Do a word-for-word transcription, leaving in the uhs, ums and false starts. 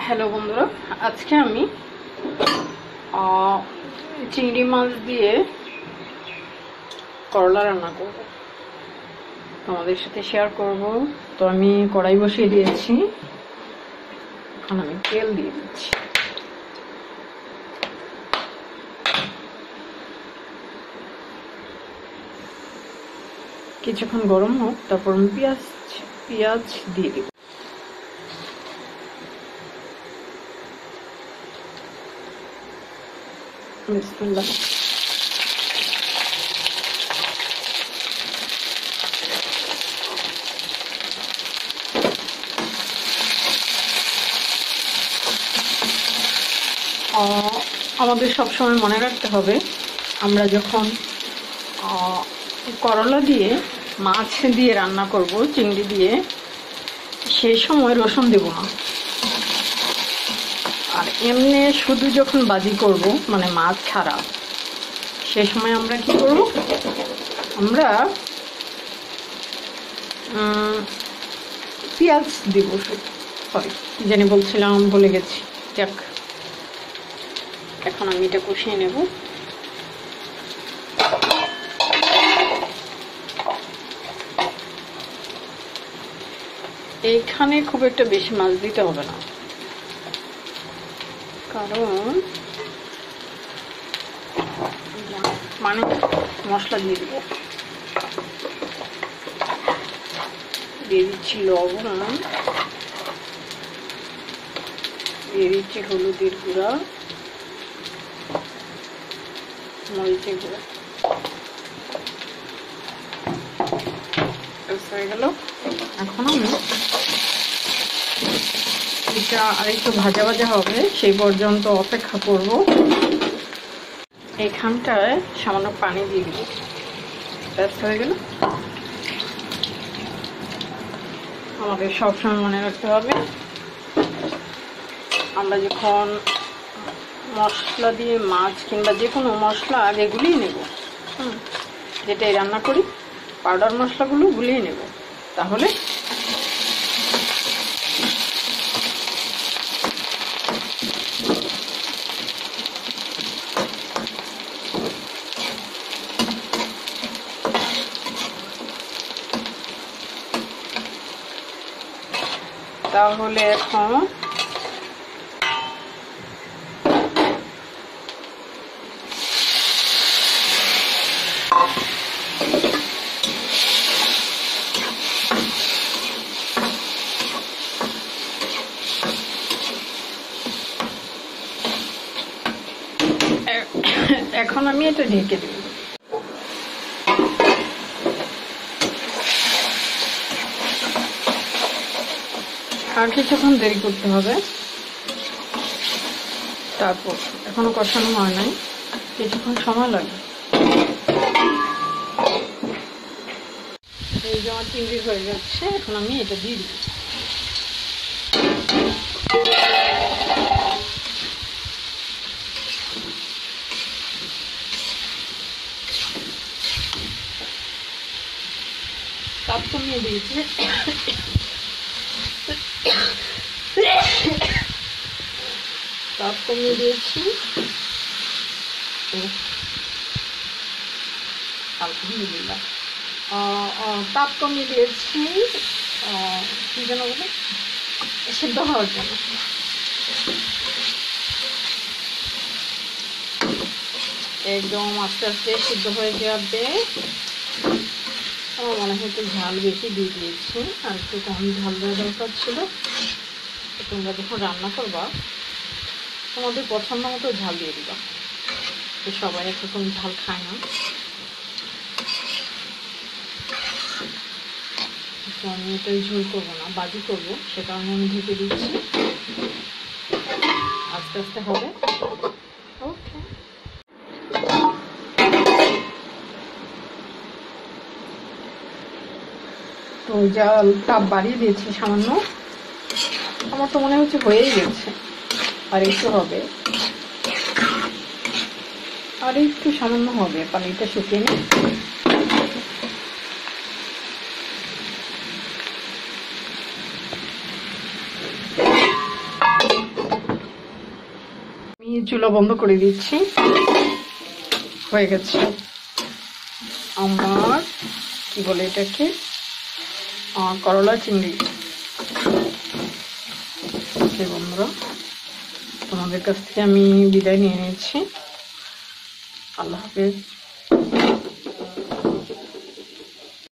Hello বন্ধুরা, আজকে আমি চিংড়ি মাছ দিয়ে করলা রান্না করব, তোমাদের সাথে শেয়ার করব। তো আমি কড়াই বসিয়ে দিয়েছি, এখন আমি তেল দিয়ে দিচ্ছি। কিছুক্ষণ গরম হোক, তারপর আমি পেঁয়াজ পেঁয়াজ দিয়ে দিব। বিসমিল্লাহ। আমাদের সবসময় মনে রাখতে হবে, আমরা যখন করলা দিয়ে মাছ দিয়ে রান্না করব, চিংড়ি দিয়ে, সেই সময় রসুন দেব না। আর এমনি শুধু যখন ভাজি করব, মানে মাছ ছাড়া, সেই সময় আমরা কি করব, আমরা পেঁয়াজ দিব। সরি, জানি বলছিলাম, বলে গেছি। যাক, এখন আমি এটা কষিয়ে নেব। এইখানে খুব একটা বেশি মাছ দিতে হবে না, কারণ মানে মশলা দিয়ে দিব। দিয়ে দিচ্ছি লবণ, দিয়ে দিচ্ছি হলুদের গুঁড়া, মরিচের গুঁড়া। হয়ে গেল। এখন আমি এটা আরেকটু ভাজা ভাজা হবে, সেই পর্যন্ত অপেক্ষা করব। এইখানটায় সামান্য পানি দিয়ে দিব। ব্যাস হয়ে গেল। আমাদের সবসময় মনে রাখতে হবে, আমরা যখন মশলা দিয়ে মাছ কিংবা যে কোনো মশলা আগে গুলিয়ে নেব, হুম যেটাই রান্না করি, পাউডার মশলাগুলো গুলিয়ে নেব, তাহলে তাহলে এখন এখন আমি এটা ঢেকে দেব। আর কিছুক্ষণ দেরি করতে হবে। তারপর এখনো কষানো হয় নাই, কিছুক্ষণ সময় লাগে। এই যে আমার চিংড়ি হয়ে যাচ্ছে, এখন আমি এটা দিয়ে দিই। তাপ কমিয়ে দিয়েছি, তাপ কমিয়ে দিয়েছি। আলহামদুলিল্লাহ, তাপ কমিয়ে দিয়েছি কি যেন বলে, সিদ্ধ হওয়ার জন্য। একদম আস্তে আস্তে সিদ্ধ হয়ে যাবে। আমার মনে হয় একটু ঝাল বেশি দিয়ে দিয়েছি, আর একটু কম ঝাল দেওয়া দরকার ছিল। তোমরা যখন রান্না করবা, তোমাদের পছন্দ মতো ঝাল দিয়ে দিবা। তো সবাই একরকম ঝাল খায় না। তো আমি এটাই ঝোল করবো না, বাজি করবো, সে কারণে আমি ঢেকে দিচ্ছি। আস্তে আস্তে হবে। ওকে, তো জাল তাপ বাড়িয়ে দিয়েছি সামান্য। আমার তো মনে হচ্ছে হয়েই গেছে, আর একটু হবে, আর একটু সামান্য হবে, পানিটা শুকিয়ে নেই। চুলা বন্ধ করে দিচ্ছি। হয়ে গেছে আমার কি বলে এটাকে করলা চিংড়ি। বন্ধুরা, তোমাদের কাছ থেকে আমি বিদায় নিয়ে নিচ্ছি। আল্লাহ হাফেজ।